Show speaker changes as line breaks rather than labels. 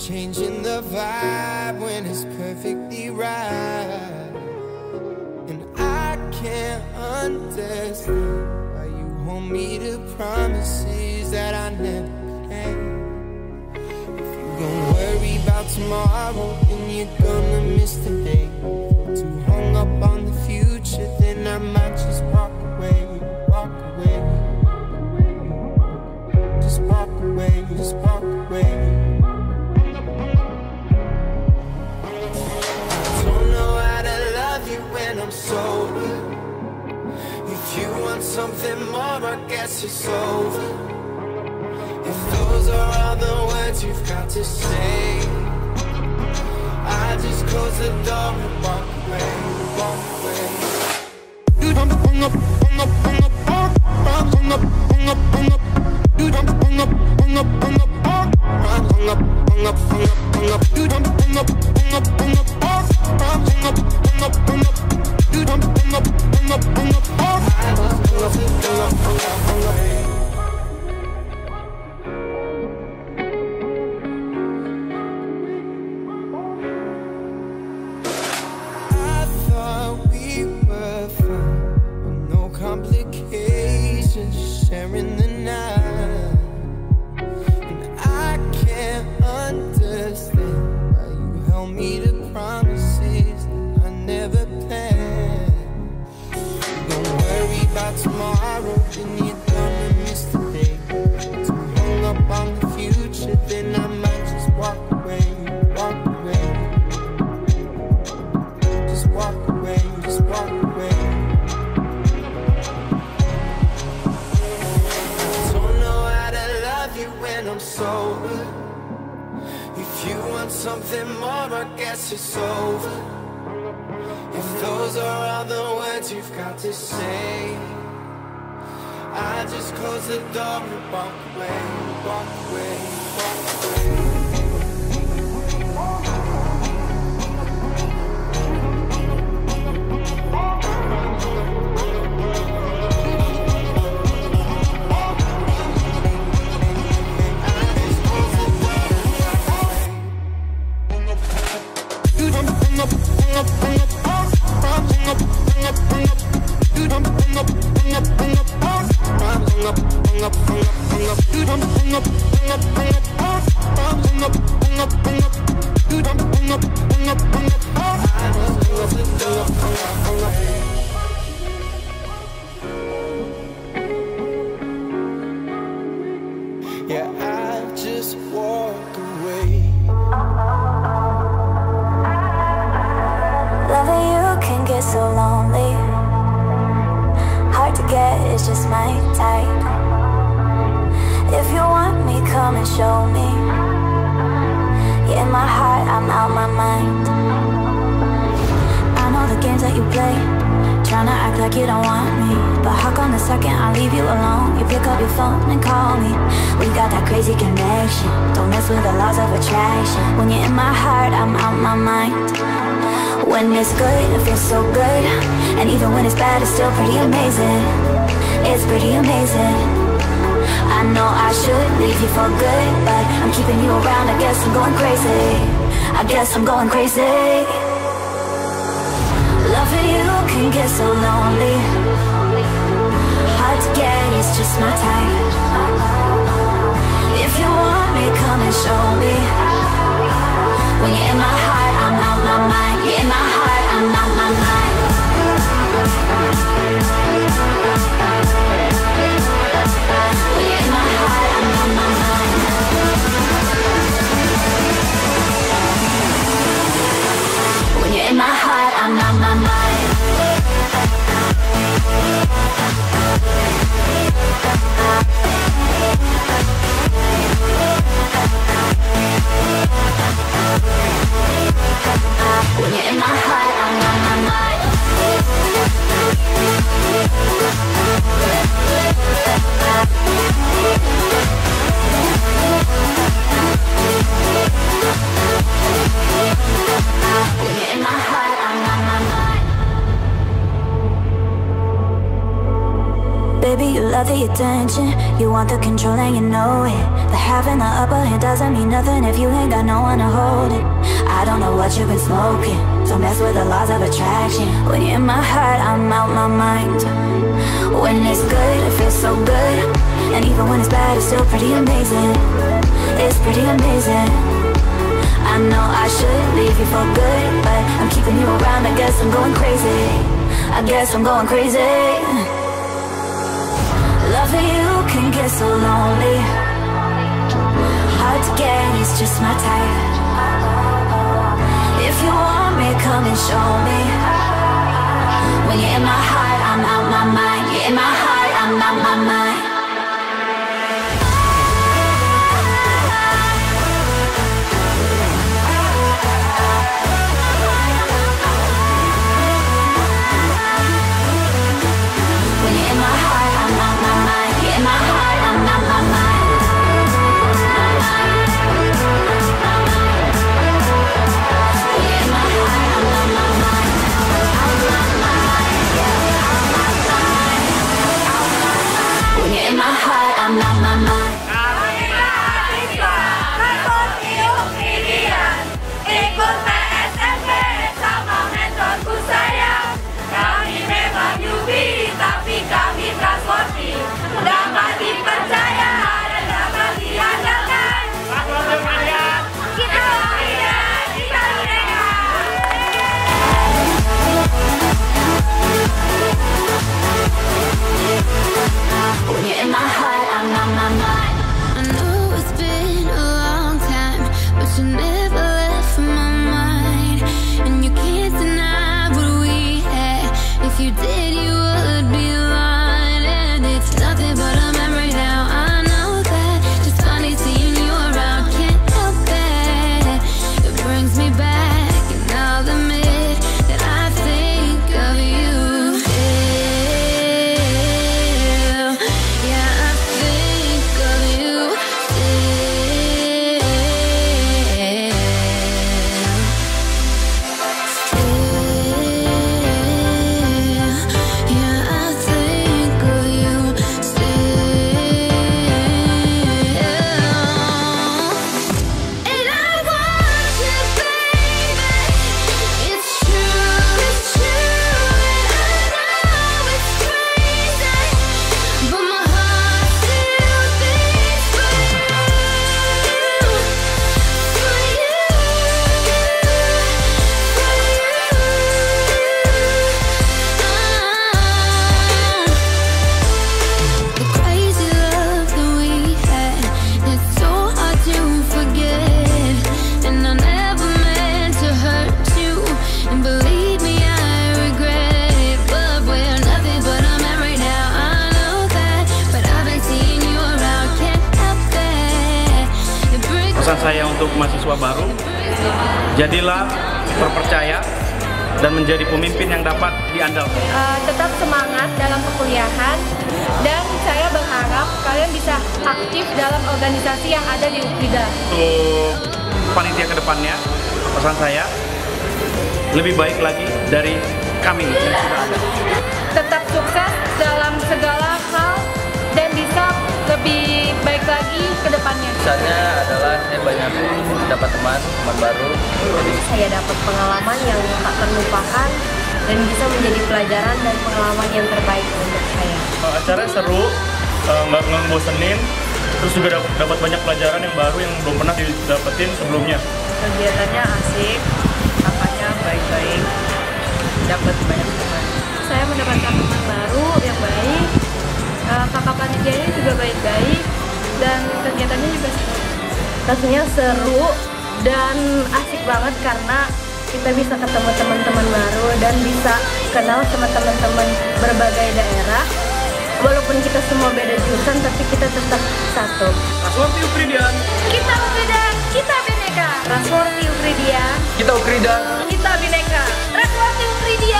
changing the vibe when it's perfectly right. And I can't understand why you hold me to promises that I never planned. If you don't worry about tomorrow, then you're gonna miss the day. Too hung up on the future, then I might just walk away, walk away. Just walk away, just walk away. When I'm sober, if you want something more, I guess it's over. If those are all the words you've got to say, I just close the door and walk away, walk away. You don't hung up, hung up, hung up, hung up, hung up, hung up. You don't hung up, hung up, hung up, hung up, hung up, hung up, hung up. You don't hung up, hung up, hung up, hung up, hung up, hung up. You don't hung up, hung up, hung up, hung up, hung up, hung up. I thought we were fine, with no complications, sharing the night. And I can't understand why you held me to promises I never planned. Don't worry about tomorrow, then you're gonna miss the day. Too hung up on the future, then I might just walk away, walk away. Just walk away, just walk away. I don't know how to love you when I'm sober. If you want something more, I guess it's over. If those are all the words you've got to say, I just close the door and walk away, walk away, walk away. You don't hang up, hang up, hang up. Hung up, hung up, hung up. You don't hung up, hung up, hung up. Hung up, hung up, hung up, hung up. You don't hung up, hung up, hung up. Hung up, hung up, hung up. You don't hung up, hung up, hung up. Hung up. Yeah, I just walk away.
Loving you can get so lonely. Hard to get, it's just my type. If you want me, come and show me. Yeah, in my heart, I'm out my mind. I know the games that you play, trying to act like you don't want me. But how come the second I leave you alone, you pick up your phone and call me? We got that crazy connection, don't mess with the laws of attraction. When you're in my heart, I'm out my mind. When it's good, it feels so good. And even when it's bad, it's still pretty amazing. It's pretty amazing. I know I should leave you for good, but I'm keeping you around, I guess I'm going crazy. I guess I'm going crazy. Loving you can get so lonely. Hard to get, it's just my type. If you want me, come and show me. When you're in my heart, I'm out my mind. You're in my heart, I'm out my mind. When you're in my heart, I'm out my mind. When you're in my heart, I'm out my mind. Baby, you love the attention, you want the control and you know it. But having the upper hand doesn't mean nothing if you ain't got no one to hold it. I don't know what you've been smoking, don't mess with the laws of attraction. When you're in my heart, I'm out my mind. When it's good, it feels so good. And even when it's bad, it's still pretty amazing. It's pretty amazing. I know I should leave you for good, but I'm keeping you around, I guess I'm going crazy. I guess I'm going crazy. Loving you can get so lonely, hard to get, it's just my type. If you want me, come and show me. When you're in my heart, I'm out my mind. You're in my heart, I'm out my mind.
Pesan saya untuk mahasiswa baru, jadilah terpercaya dan menjadi pemimpin yang dapat diandalkan.
Tetap semangat dalam perkuliahan, dan saya berharap kalian bisa aktif dalam organisasi yang ada di UKRIDA.
Untuk panitia kedepannya, pesan saya lebih baik lagi dari kami yang sudah ada.
Tetap sukses dalam segala hal dan bisa lebih baik lagi ke depannya.
Misalnya adalah saya banyak dapat teman baru.
Jadi saya dapat pengalaman yang tak terlupakan dan bisa menjadi pelajaran dan pengalaman yang terbaik untuk saya.
Acaranya seru, nggak ngebosenin, terus juga dapat banyak pelajaran yang baru yang belum pernah didapetin sebelumnya.
Kegiatannya asik, kakaknya baik-baik, dapat banyak teman. Saya mendapatkan teman baru yang baik, kakak panitianya juga baik-baik, dan kegiatannya juga seru. Tentunya seru dan asik banget karena kita bisa ketemu teman-teman baru dan bisa kenal sama teman-teman berbagai daerah. Walaupun kita semua beda jurusan, tapi kita tetap satu.
Rasworti UKRIDA.
Kita UKRIDA, kita Bhinneka. Rasworti UKRIDA.
Kita UKRIDA.
Kita Bhinneka. Rasworti UKRIDA.